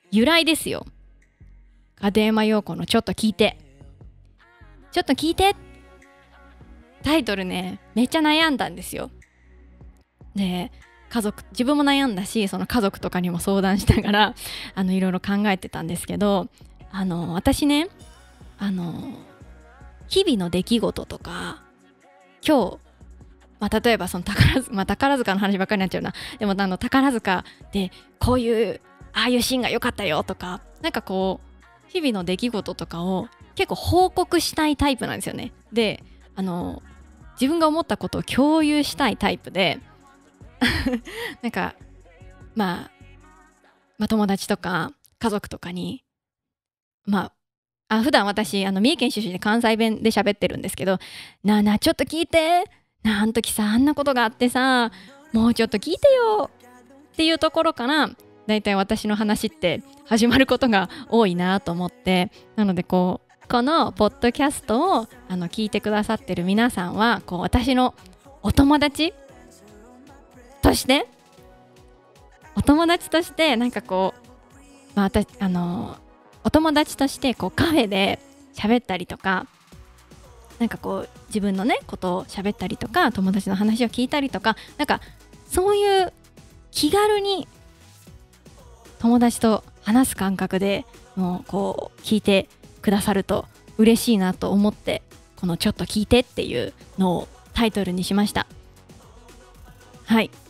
由来ですよ。片山陽子のちょっと聞いて。ちょっと聞いて。タイトルね、めっちゃ悩んだんですよ。で、自分も悩んだし、その家族とかにも相談しながら、いろいろ考えてたんですけど、私ね、日々の出来事とか、今日、例えばその宝塚の話ばっかりになっちゃうな。でも宝塚でこういうああいうシーンが良かったよとか、なんかこう日々の出来事とかを結構報告したいタイプなんですよね。で、自分が思ったことを共有したいタイプでなんかまあ友達とか家族とかに普段私三重県出身で関西弁で喋ってるんですけど、なあなあちょっと聞いて、あん時さあんなことがあってさ、もうちょっと聞いてよっていうところからだいたい私の話って始まることが多いなと思って、なのでこのポッドキャストを聞いてくださってる皆さんは私のお友達としてなんかお友達としてカフェで喋ったりとか、なんか自分のねことを喋ったりとか、友達の話を聞いたりとか、なんかそういう気軽に友達と話す感覚でもう聞いてくださると嬉しいなと思って、このちょっと聞いてっていうのをタイトルにしました。はい、